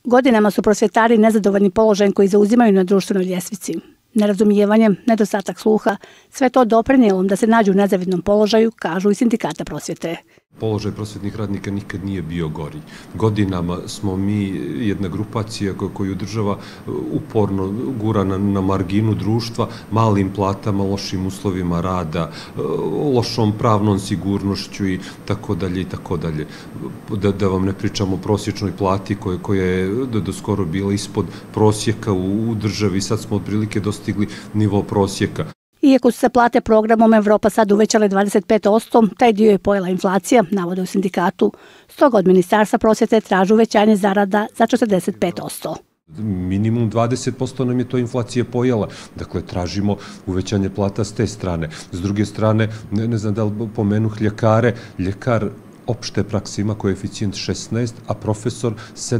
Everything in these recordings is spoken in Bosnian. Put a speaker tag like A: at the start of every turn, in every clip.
A: Godinama su prosvjetari nezadovoljni položajem koji zauzimaju na društvenoj ljestvici. Nerazumijevanje, nedostatak sluha, sve to doprinijelo da se nađu u nezavidnom položaju, kažu i sindikata prosvjete.
B: Položaj prosvjetnih radnika nikad nije bio gori. Godinama smo mi jedna grupacija koju država uporno gura na marginu društva, malim platama, lošim uslovima rada, lošom pravnom sigurnošću i tako dalje i tako dalje. Da vam ne pričamo o prosječnoj plati koja je do skoro bila ispod prosjeka u državi, sad smo otprilike dostigli nivo prosjeka.
A: Iako su se plate programom Evropa sad uvećale 25%, taj dio je pojela inflacija, navode u sindikatu. Stoga od Ministarstva prosvjete traži uvećanje zarada za 45%.
B: Minimum 20% nam je to inflacija pojela. Dakle, tražimo uvećanje plata s te strane. S druge strane, ne znam da li pomenuh ljekare, ljekar opšte prakse ima koeficijent 16, a profesor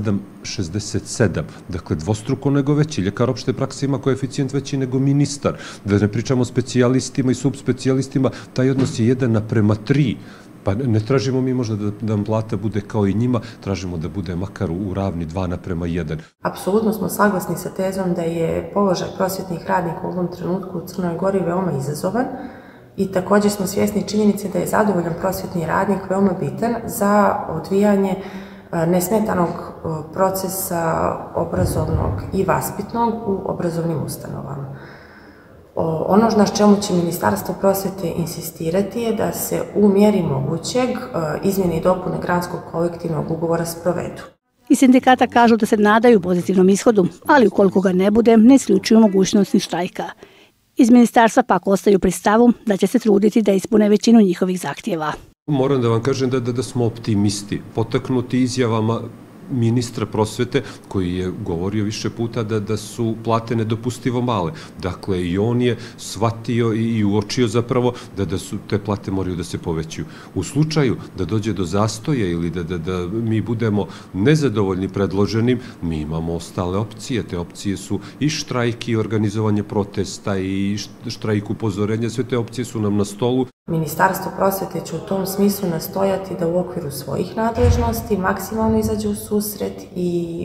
B: 7,67. Dakle, dvostruko nego veći. Ljekar opšte prakse ima koeficijent veći nego ministar. Da ne pričamo o specijalistima i subspecijalistima, taj odnos je 1:3. Pa ne tražimo mi možda da nam plata bude kao i njima, tražimo da bude makar u ravni 2:1.
C: Apsolutno smo saglasni sa tezom da je položaj prosvjetnih radnika u ovom trenutku u Crnoj Gori veoma izazovan. I također smo svjesni činjenice da je zadovoljan prosvjetni radnik veoma bitan za odvijanje nesmetanog procesa obrazovnog i vaspitnog u obrazovnim ustanovama. Ono na čemu će Ministarstvo prosvjete insistirati je da se u mjeri mogućeg izmjene i dopune granskog kolektivnog ugovora sprovedu.
A: I sindikata kažu da se nadaju pozitivnom ishodu, ali ukoliko ga ne bude, ne isključuju mogućnost ni štrajka. Iz ministarstva pak ostaju pri stavu da će se truditi da ispune većinu njihovih zahtjeva.
B: Moram da vam kažem da smo optimisti, potaknuti izjavama ministra prosvete koji je govorio više puta da su plate nedopustivo male. Dakle, i on je shvatio i uočio zapravo da su te plate moraju da se povećaju. U slučaju da dođe do zastoja ili da mi budemo nezadovoljni predloženim, mi imamo ostale opcije. Te opcije su i štrajk i organizovanje protesta i štrajk upozorenja. Sve te opcije su nam na stolu.
C: Ministarstvo prosvete će u tom smislu nastojati da u okviru svojih nadležnosti maksimalno izađe u susret i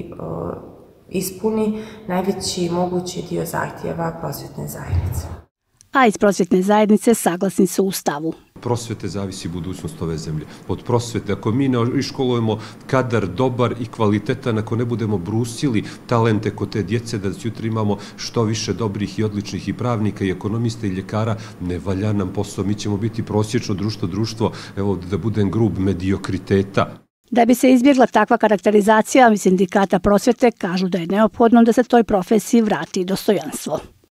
C: ispuni najveći mogući dio zahtjeva prosvjetne zajednice.
A: A iz prosvjetne zajednice saglasni su u stavu.
B: Prosvete zavisi budućnost ove zemlje. Od prosvete, ako mi ne iškolujemo kadar dobar i kvalitetan, ako ne budemo brusili talente kod te djece, da sutra imamo što više dobrih i odličnih i pravnika i ekonomista i ljekara, ne valja nam posao. Mi ćemo biti prosječno društvo, evo da budem grub, mediokriteta.
A: Da bi se izbjegla takva karakterizacija, sindikata prosvjete kažu da je neophodno da se toj profesiji vrati dostojanstvo.